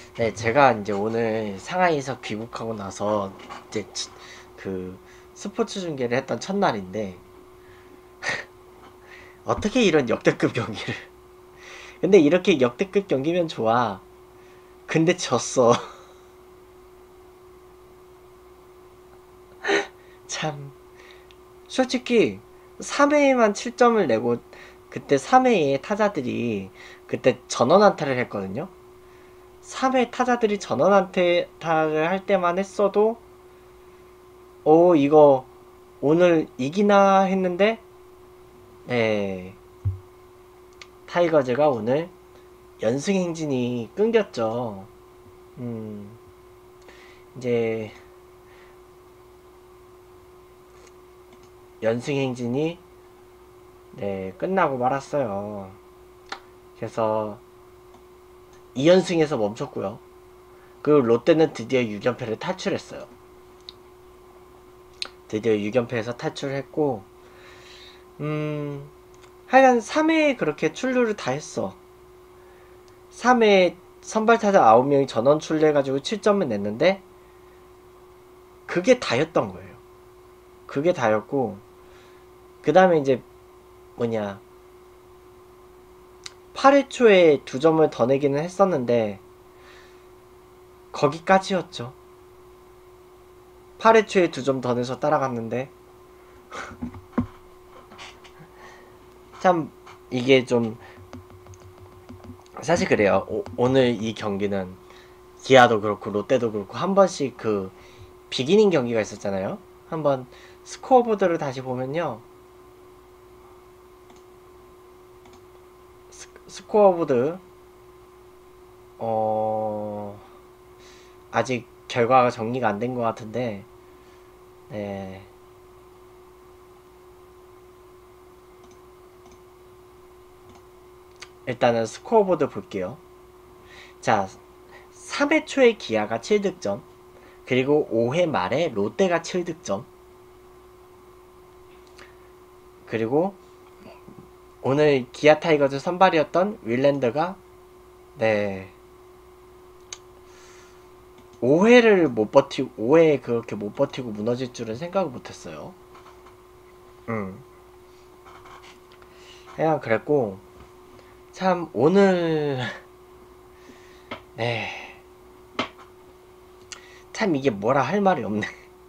네, 제가 이제 오늘 상하이에서 귀국하고 나서 이제 그 스포츠 중계를 했던 첫날인데 어떻게 이런 역대급 경기를 근데 이렇게 역대급 경기면 좋아. 근데 졌어. 참 솔직히 3회에만 7점을 내고 그때 3회에 타자들이 그때 전원안타를 했거든요. 3회 타자들이 전원안타를 할 때만 했어도 이거 오늘 이기나 했는데 네, 타이거즈가 오늘 연승 행진이 끊겼죠. 음, 이제 연승 행진이 네, 끝나고 말았어요. 그래서 2연승에서 멈췄고요. 그리고 롯데는 드디어 6연패를 탈출했어요. 드디어 6연패에서 탈출했고 하여간 3회에 그렇게 출루를 다 했어. 3회 선발타자 9명이 전원 출루해가지고 7점을 냈는데 그게 다였던 거예요. 그게 다였고 그 다음에 이제 뭐냐 8회 초에 2점을 더 내기는 했었는데 거기까지였죠. 8회 초에 2점 더 내서 따라갔는데 참 이게 좀 사실 그래요. 오늘 이 경기는 기아도 그렇고 롯데도 그렇고 한 번씩 그 비기닝 경기가 있었잖아요. 한번 스코어보드를 다시 보면요. 스코어보드 아직 결과가 정리가 안 된 것 같은데 네. 일단은 스코어보드 볼게요. 자, 3회 초에 기아가 7득점, 그리고 5회 말에 롯데가 7득점, 그리고 오늘 기아 타이거즈 선발이었던 윌랜드가 네 5회를 못 버티고 5회 그렇게 못 버티고 무너질 줄은 생각을 못했어요. 그냥 그랬고 참 오늘 네 참 이게 뭐라 할 말이 없네.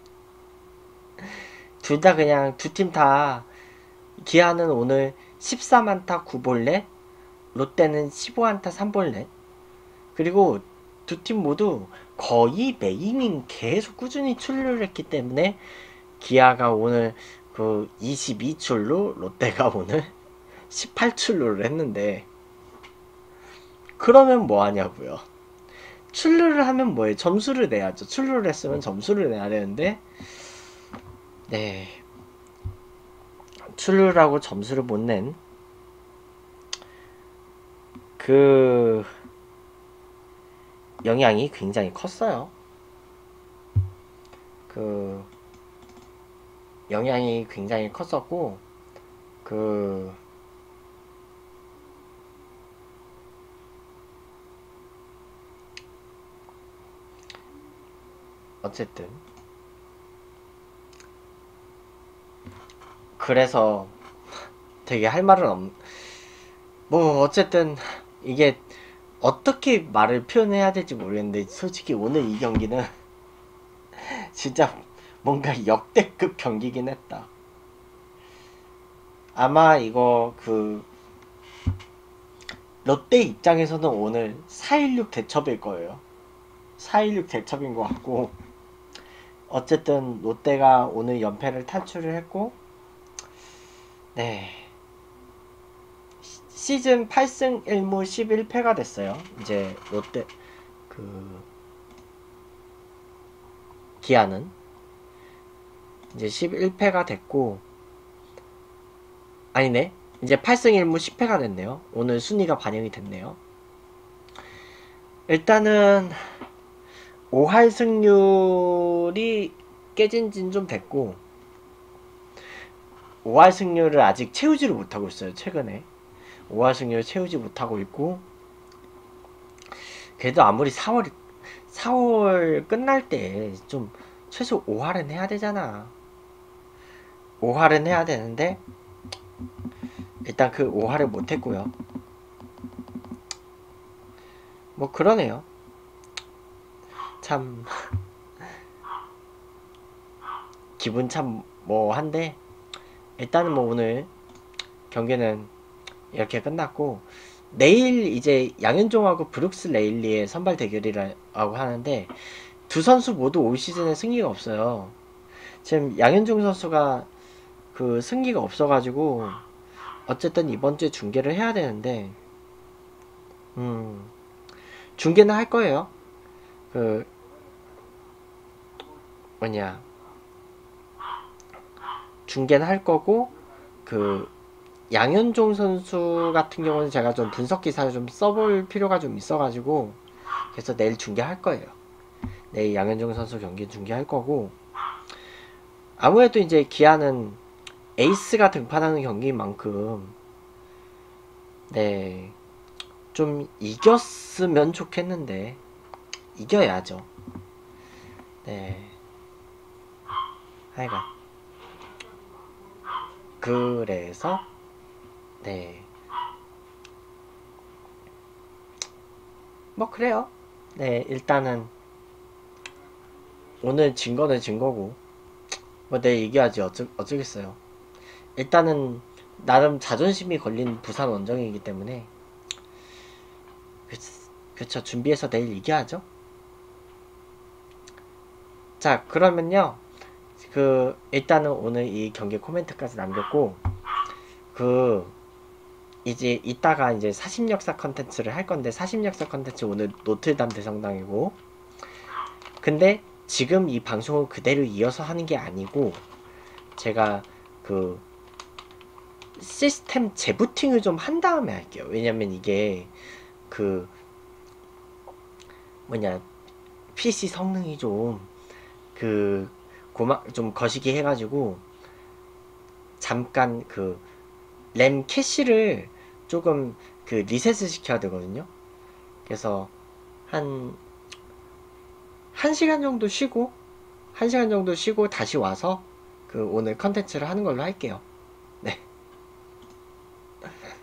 둘 다 그냥 두 팀 다 기아는 오늘 14안타 9볼넷, 롯데는 15안타 3볼넷. 그리고 두 팀 모두 거의 매이닝 계속 꾸준히 출루를 했기 때문에 기아가 오늘 그 22출루, 롯데가 오늘 18출루를 했는데 그러면 뭐 하냐고요. 출루를 하면 뭐해? 점수를 내야죠. 출루를 했으면 점수를 내야 되는데 네 출루를 하고 점수를 못 낸 그 영향이 굉장히 컸어요. 그 영향이 굉장히 컸었고 그 어쨌든 그래서 되게 할 말은 뭐 어쨌든 이게 어떻게 말을 표현해야 될지 모르겠는데 솔직히 오늘 이 경기는 진짜 뭔가 역대급 경기긴 했다. 아마 이거 그 롯데 입장에서는 오늘 416 대첩일 거예요. 416 대첩인 것 같고 어쨌든 롯데가 오늘 연패를 탈출을 했고 네 시즌 8승 1무 11패가 됐어요. 이제 롯데 그 기아는 이제 11패가 됐고 아니네 이제 8승 1무 10패가 됐네요. 오늘 순위가 반영이 됐네요. 일단은 5할 승률이 깨진 지는 좀 됐고 5할 승률을 아직 채우지를 못하고 있어요. 최근에 5할 승률을 채우지 못하고 있고 그래도 아무리 4월 끝날 때 좀 최소 5할은 해야 되잖아. 5할은 해야 되는데 일단 그 5할을 못 했고요. 뭐 그러네요. 참 기분 참 뭐한데 일단은 뭐 오늘 경기는 이렇게 끝났고 내일 이제 양현종하고 브룩스 레일리의 선발 대결이라고 하는데 두 선수 모두 올 시즌에 승리가 없어요. 지금 양현종 선수가 그 승리가 없어가지고 어쨌든 이번 주에 중계를 해야 되는데 중계는 할 거예요. 그 뭐냐 중계는 할 거고 그 양현종 선수 같은 경우는 제가 좀 분석 기사를 좀 써볼 필요가 좀 있어가지고 그래서 내일 중계할 거예요. 내일 양현종 선수 경기 중계할 거고 아무래도 이제 기아는 에이스가 등판하는 경기인 만큼 네 좀 이겼으면 좋겠는데 이겨야죠. 네 하여간 그래서 네 뭐 그래요. 네 일단은 오늘 진 거는 진 거고 뭐 내일 이겨야지 어쩌겠어요. 일단은 나름 자존심이 걸린 부산 원정이기 때문에 그쵸 준비해서 내일 이겨야죠. 자 그러면요 그 일단은 오늘 이 경기 코멘트까지 남겼고 그 이제 이따가 이제 사심역사 컨텐츠를 할 건데 사심역사 컨텐츠 오늘 노틀담 대성당이고 근데 지금 이 방송을 그대로 이어서 하는 게 아니고 제가 그 시스템 재부팅을 좀 한 다음에 할게요. 왜냐면 이게 그 뭐냐 PC 성능이 좀 그 좀 거시기 해가지고 잠깐 그 램 캐시를 조금 그 리셋을 시켜야 되거든요. 그래서 한 1시간 정도 쉬고 1시간 정도 쉬고 다시 와서 그 오늘 컨텐츠를 하는 걸로 할게요. 네.